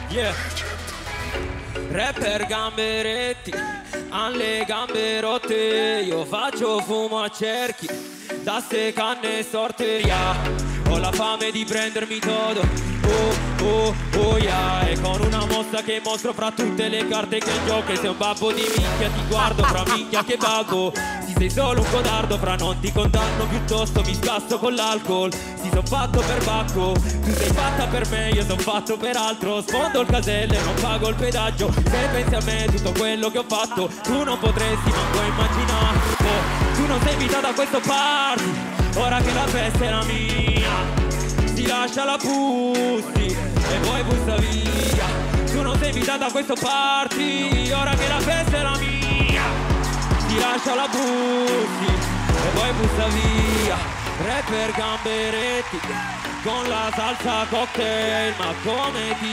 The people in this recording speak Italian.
Yeah. Rapper gamberetti, han le gambe rotte. Io faccio fumo a cerchi, da ste canne sorteria. Ho la fame di prendermi todo, oh yeah. E con una mossa che mostro fra tutte le carte che in gioco. E sei un babbo di minchia ti guardo fra minchia che babbo. Si sei solo un codardo, fra non ti condanno piuttosto mi scasso con l'alcol. Si son fatto per bacco, tu sei fatta per me, io son fatto per altro. Sfondo il casello e non pago il pedaggio. Se pensi a me tutto quello che ho fatto, tu non potresti manco immaginare. Tu non sei invitato a questo party, ora che la festa è la mia. Si lascia la pussy e poi bussa via. Tu non sei invitato a questo party, ora che la festa è la mia. Si lascia la pussy e poi bussa via. Rapper gamberetti con la salsa cocktail, ma come ti